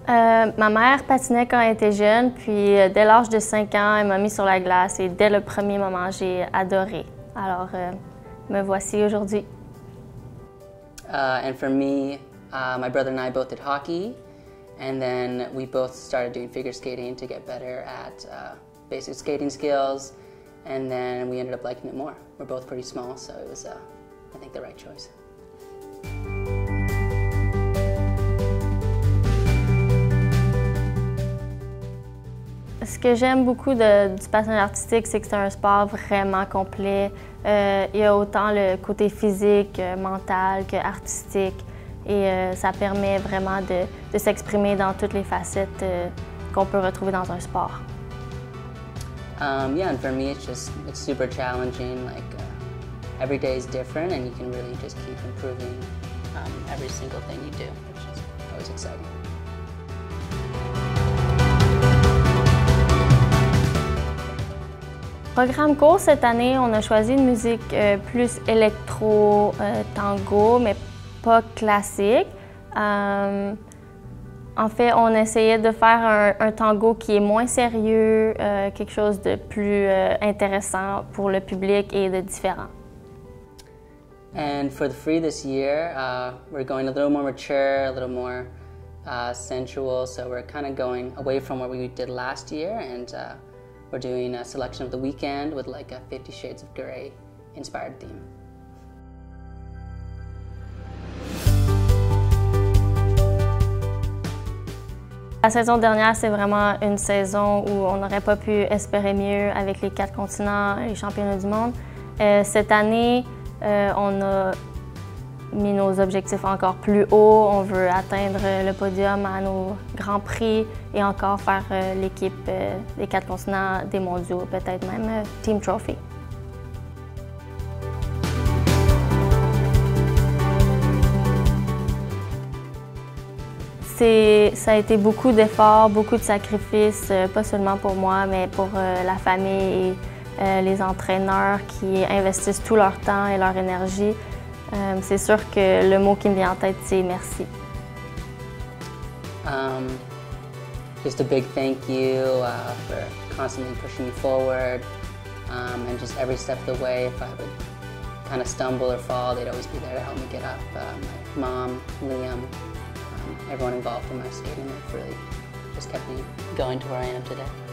Ma mère patinait quand elle était jeune, puis dès l'âge de 5 ans, elle m'a mis sur la glace et dès le premier moment, j'ai adoré. Alors, me voici aujourd'hui. And for me, my brother and I both did hockey, and then we both started doing figure skating to get better at basic skating skills, and then we ended up liking it more. We're both pretty small, so it was, I think, the right choice. Ce que j'aime beaucoup du patinage artistique, c'est que c'est un sport vraiment complet. Il y a autant le côté physique, mental qu'artistique. Et ça permet vraiment de s'exprimer dans toutes les facettes qu'on peut retrouver dans un sport. Yeah, and for me, it's super challenging. Like every day is different, and you can really just keep improving every single thing you do, which is always exciting. Programme court cette année, on a choisi une musique plus électro, tango, mais pas classique. En fait, on essayait de faire un tango qui est moins sérieux, quelque chose de plus intéressant pour le public et de différent. And for the free this year, we're going a little more mature, a little more sensual, so we're kind of going away from what we did last year, and we're doing a selection of The Weeknd with like a 50 Shades of Grey inspired theme. La saison dernière, c'est vraiment une saison où on n'aurait pas pu espérer mieux avec les 4 continents et les championnats du monde. Cette année, on a mis nos objectifs encore plus haut. On veut atteindre le podium à nos grands prix et encore faire l'équipe des 4 continents des mondiaux, peut-être même Team Trophy. Ça a été beaucoup d'efforts, beaucoup de sacrifices, pas seulement pour moi, mais pour la famille et les entraîneurs qui investissent tout leur temps et leur énergie. C'est sûr que le mot qui me vient en tête, c'est merci. Just a big thank you for constantly pushing me forward, and just every step of the way, if I would kind of stumble or fall, they'd always be there to help me get up. My mom, Liam, everyone involved in my skating, they've really just kept me going to where I am today.